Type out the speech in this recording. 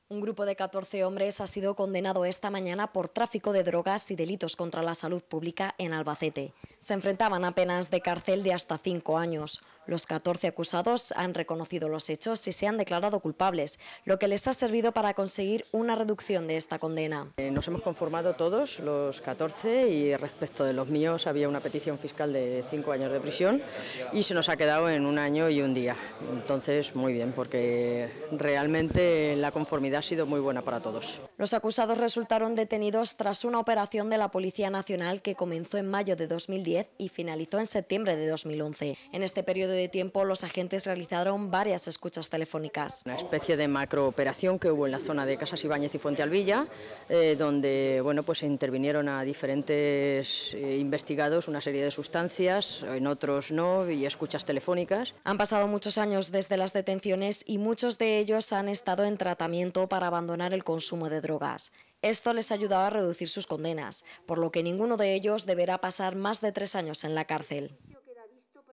Un grupo de 14 hombres ha sido condenado esta mañana por tráfico de drogas y delitos contra la salud pública en Albacete. Se enfrentaban a penas de cárcel de hasta 5 años. Los 14 acusados han reconocido los hechos y se han declarado culpables, lo que les ha servido para conseguir una reducción de esta condena. Nos hemos conformado todos, los 14, y respecto de los míos había una petición fiscal de 5 años de prisión y se nos ha quedado en 1 año y 1 día. Entonces, muy bien, porque realmente la conformidad ha sido muy buena para todos. Los acusados resultaron detenidos tras una operación de la Policía Nacional que comenzó en mayo de 2010 y finalizó en septiembre de 2011. En este periodo de tiempo, los agentes realizaron varias escuchas telefónicas. Una especie de macrooperación que hubo en la zona de Casas Ibáñez y Fuente Alvilla, donde se intervinieron a diferentes investigados una serie de sustancias, en otros no, y escuchas telefónicas. Han pasado muchos años desde las detenciones y muchos de ellos han estado en tratamiento para abandonar el consumo de drogas. Esto les ayudaba a reducir sus condenas, por lo que ninguno de ellos deberá pasar más de 3 años en la cárcel.